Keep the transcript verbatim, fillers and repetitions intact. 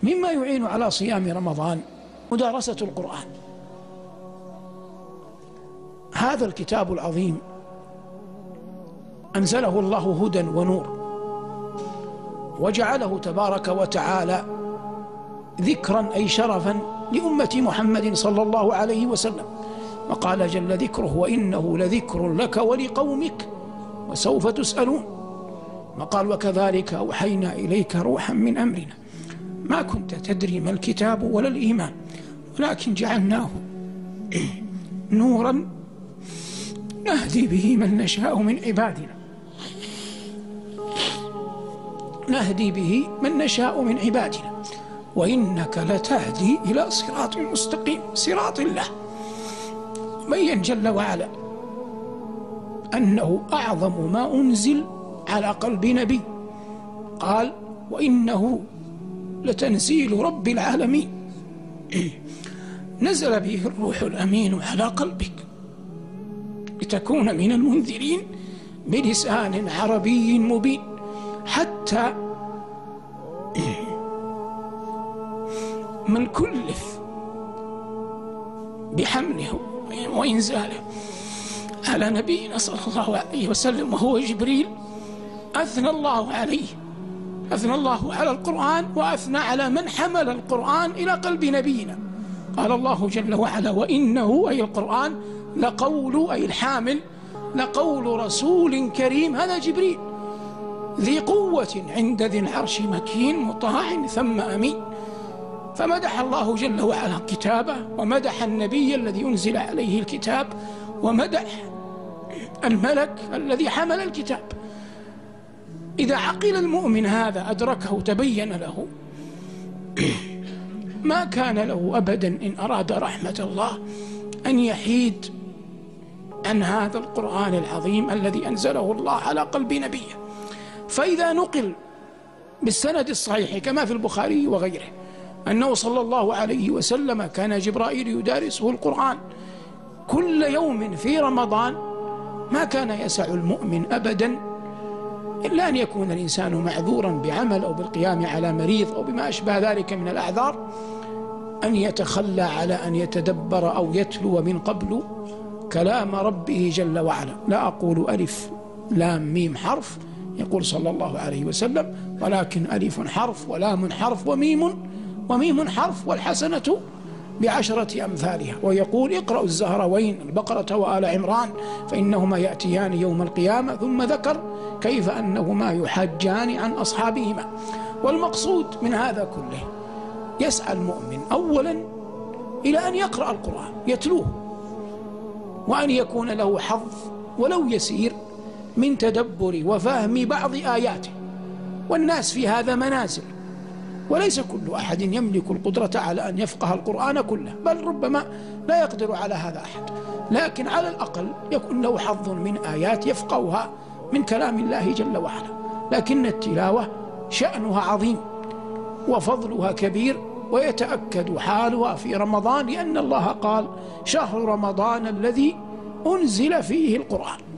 مما يعين على صيام رمضان مدارسة القرآن. هذا الكتاب العظيم أنزله الله هدى ونور، وجعله تبارك وتعالى ذكرا أي شرفا لأمة محمد صلى الله عليه وسلم، وقال جل ذكره: وإنه لذكر لك ولقومك وسوف تسألون. وقال: وكذلك أوحينا إليك روحا من أمرنا ما كنت تدري ما الكتاب ولا الإيمان ولكن جعلناه نورا نهدي به من نشاء من عبادنا نهدي به من نشاء من عبادنا وإنك لتهدي إلى صراط مستقيم، صراط الله. بين جل وعلا أنه أعظم ما أنزل على قلب نبي، قال: وإنه لتنزيل رب العالمين نزل به الروح الأمين على قلبك لتكون من المنذرين بلسان عربي مبين، حتى من كلف بحمله وإنزاله على نبينا صلى الله عليه وسلم وهو جبريل أثنى الله عليه، أثنى الله على القرآن وأثنى على من حمل القرآن إلى قلب نبينا. قال الله جل وعلا: وإنه أي القرآن لقول أي الحامل لقول رسول كريم، هذا جبريل، ذي قوة عند ذي العرش مكين مطاع ثم أمين. فمدح الله جل وعلا كتابه، ومدح النبي الذي أنزل عليه الكتاب، ومدح الملك الذي حمل الكتاب. إذا عقل المؤمن هذا أدركه تبين له ما كان له أبدا إن أراد رحمة الله أن يحيد عن هذا القرآن العظيم الذي أنزله الله على قلب نبيه. فإذا نقل بالسند الصحيح كما في البخاري وغيره أنه صلى الله عليه وسلم كان جبرائيل يدارسه القرآن كل يوم في رمضان، ما كان يسع المؤمن أبدا إلا أن يكون الإنسان معذورا بعمل أو بالقيام على مريض أو بما أشبه ذلك من الأعذار، أن يتخلى على أن يتدبر أو يتلو من قبل كلام ربه جل وعلا. لا أقول ألف لام ميم حرف يقول صلى الله عليه وسلم، ولكن ألف حرف ولام حرف وميم وميم حرف والحسنة بعشرة أمثالها. ويقول: اقرأوا الزهروين البقرة وآل عمران فإنهما يأتيان يوم القيامة، ثم ذكر كيف أنهما يحجان عن أصحابهما. والمقصود من هذا كله يسعى المؤمن أولا إلى أن يقرأ القرآن يتلوه، وأن يكون له حظ ولو يسير من تدبر وفهم بعض آياته. والناس في هذا منازل، وليس كل أحد يملك القدرة على أن يفقه القرآن كله، بل ربما لا يقدر على هذا أحد، لكن على الأقل يكون له حظ من آيات يفقهها من كلام الله جل وعلا. لكن التلاوة شأنها عظيم وفضلها كبير، ويتأكد حالها في رمضان، لأن الله قال: شهر رمضان الذي أنزل فيه القرآن.